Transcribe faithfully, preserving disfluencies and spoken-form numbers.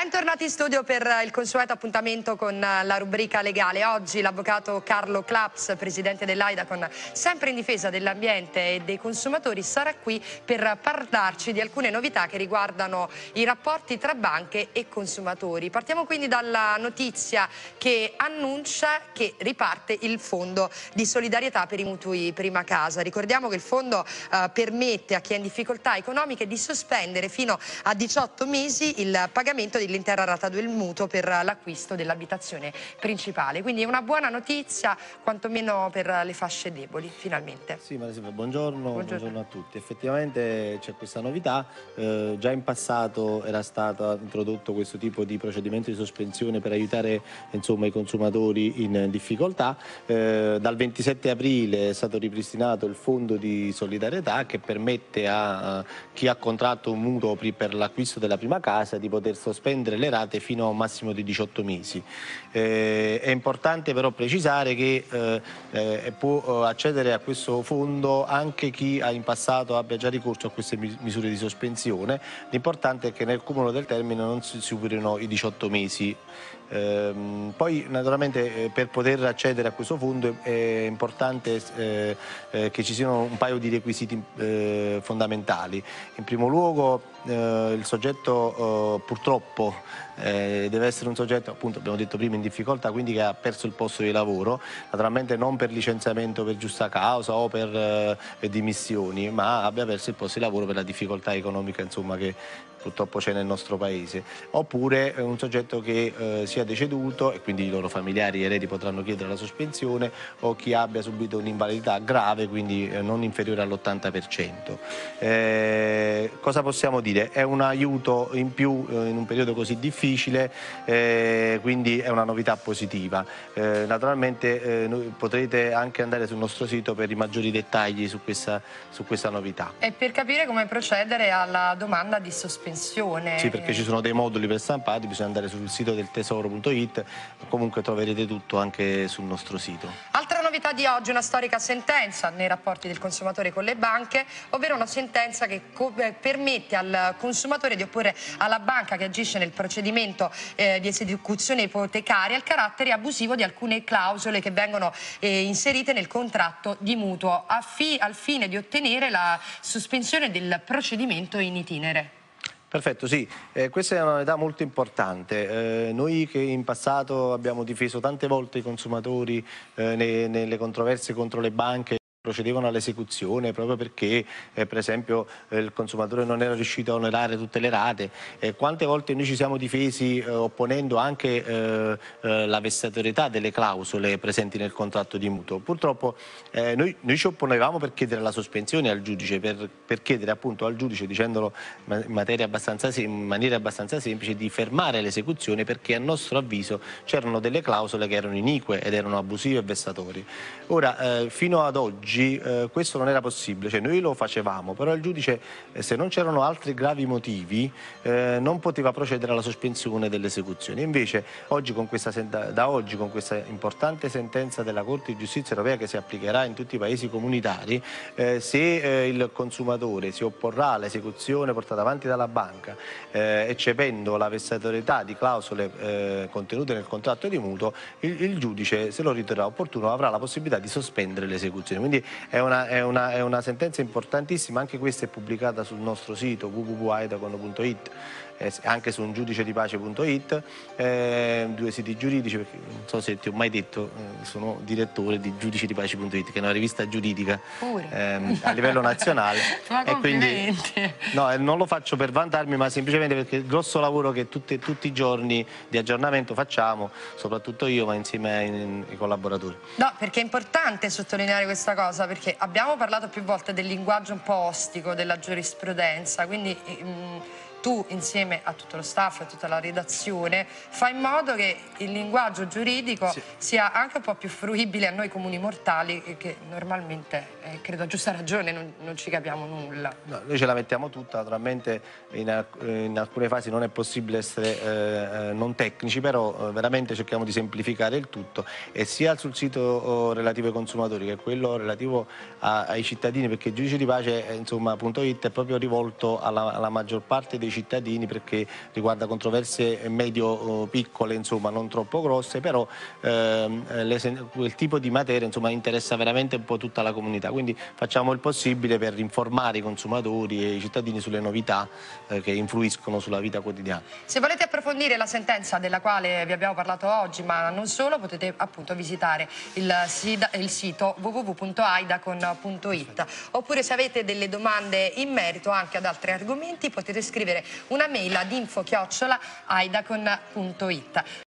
Bentornati in studio per il consueto appuntamento con la rubrica legale. Oggi l'avvocato Carlo Claps, presidente dell'AIDA, con sempre in difesa dell'ambiente e dei consumatori, sarà qui per parlarci di alcune novità che riguardano i rapporti tra banche e consumatori. Partiamo quindi dalla notizia che annuncia che riparte il fondo di solidarietà per i mutui prima casa. Ricordiamo che il fondo eh, permette a chi è in difficoltà economiche di sospendere fino a diciotto mesi il pagamento dell'intera rata del mutuo per l'acquisto dell'abitazione principale. Quindi è una buona notizia, quantomeno per le fasce deboli, finalmente. Sì, Maria Silvia, buongiorno, buongiorno. buongiorno a tutti. Effettivamente c'è questa novità, eh, già in passato era stato introdotto questo tipo di procedimento di sospensione per aiutare insomma, i consumatori in difficoltà. Eh, dal ventisette aprile è stato ripristinato il fondo di solidarietà che permette a, a chi ha contratto un mutuo per l'acquisto della prima casa di poter sospendere le rate fino a un massimo di diciotto mesi. Eh, è importante però precisare che eh, eh, può accedere a questo fondo anche chi ha in passato abbia già ricorso a queste misure di sospensione. L'importante è che nel cumulo del termine non si superino i diciotto mesi. Eh, poi naturalmente eh, per poter accedere a questo fondo è importante eh, eh, che ci siano un paio di requisiti eh, fondamentali. In primo luogo eh, il soggetto eh, purtroppo eh, deve essere un soggetto, appunto abbiamo detto prima, in difficoltà, quindi che ha perso il posto di lavoro, naturalmente non per licenziamento per giusta causa o per eh, dimissioni, ma abbia perso il posto di lavoro per la difficoltà economica insomma, che purtroppo c'è nel nostro paese, oppure un soggetto che eh, sia deceduto e quindi i loro familiari e eredi potranno chiedere la sospensione, o chi abbia subito un'invalidità grave, quindi eh, non inferiore all'ottanta per cento. Eh, cosa possiamo dire? È un aiuto in più eh, in un periodo così difficile, eh, quindi è una novità positiva. Eh, naturalmente eh, noi potrete anche andare sul nostro sito per i maggiori dettagli su questa, su questa novità. E per capire come procedere alla domanda di sospensione. Sì, perché ci sono dei moduli per stampati, bisogna andare sul sito del tesoro punto it, comunque troverete tutto anche sul nostro sito. Altra novità di oggi, una storica sentenza nei rapporti del consumatore con le banche, ovvero una sentenza che permette al consumatore di opporre alla banca che agisce nel procedimento eh, di esecuzione ipotecaria il carattere abusivo di alcune clausole che vengono eh, inserite nel contratto di mutuo fi al fine di ottenere la sospensione del procedimento in itinere. Perfetto, sì, eh, questa è una novità molto importante. Eh, noi che in passato abbiamo difeso tante volte i consumatori eh, ne, nelle controversie contro le banche, procedevano all'esecuzione proprio perché eh, per esempio eh, il consumatore non era riuscito a onorare tutte le rate. Eh, quante volte noi ci siamo difesi eh, opponendo anche eh, eh, la vessatorietà delle clausole presenti nel contratto di mutuo. Purtroppo eh, noi, noi ci opponevamo per chiedere la sospensione al giudice, per, per chiedere appunto al giudice, dicendolo in, materia abbastanza, in maniera abbastanza semplice, di fermare l'esecuzione perché a nostro avviso c'erano delle clausole che erano inique ed erano abusive e vessatori. Ora, eh, fino ad oggi Eh, questo non era possibile, cioè noi lo facevamo, però il giudice eh, se non c'erano altri gravi motivi eh, non poteva procedere alla sospensione dell'esecuzione. Invece oggi con questa, da oggi con questa importante sentenza della Corte di Giustizia Europea che si applicherà in tutti i paesi comunitari, eh, se eh, il consumatore si opporrà all'esecuzione portata avanti dalla banca eh, eccependo la vessatorietà di clausole eh, contenute nel contratto di mutuo, il, il giudice, se lo riterrà opportuno, avrà la possibilità di sospendere l'esecuzione. Quindi È una, è, una, è una sentenza importantissima, anche questa è pubblicata sul nostro sito w w w punto aidacono punto it, eh, anche su un giudice di pace punto it, eh, due siti giuridici, perché non so se ti ho mai detto, eh, sono direttore di giudice di pace punto it, che è una rivista giuridica eh, a livello nazionale. Ma e quindi, no, eh, non lo faccio per vantarmi, ma semplicemente perché il grosso lavoro che tutti, tutti i giorni di aggiornamento facciamo, soprattutto io, ma insieme ai, ai collaboratori. No, perché è importante sottolineare questa cosa, perché abbiamo parlato più volte del linguaggio un po' ostico della giurisprudenza, quindi mh, tu insieme a tutto lo staff e a tutta la redazione fai in modo che il linguaggio giuridico sì. sia anche un po' più fruibile a noi comuni mortali che normalmente, eh, credo a giusta ragione, non, non ci capiamo nulla. No, noi ce la mettiamo tutta, naturalmente in, in alcune fasi non è possibile essere eh, non tecnici, però eh, veramente cerchiamo di semplificare il tutto, e sia sul sito oh, relativo ai consumatori che quello relativo a, ai cittadini, perché il giudice di pace eh, insomma, .it è proprio rivolto alla, alla maggior parte dei cittadini, perché riguarda controversie medio-piccole, insomma non troppo grosse, però ehm, le, quel tipo di materia insomma interessa veramente un po' tutta la comunità, quindi facciamo il possibile per informare i consumatori e i cittadini sulle novità eh, che influiscono sulla vita quotidiana. Se volete approfondire la sentenza della quale vi abbiamo parlato oggi, ma non solo, potete appunto visitare il, il sito w w w punto aidacon punto it, oppure se avete delle domande in merito anche ad altri argomenti potete scrivere una mail ad info chiocciola aidacon punto it.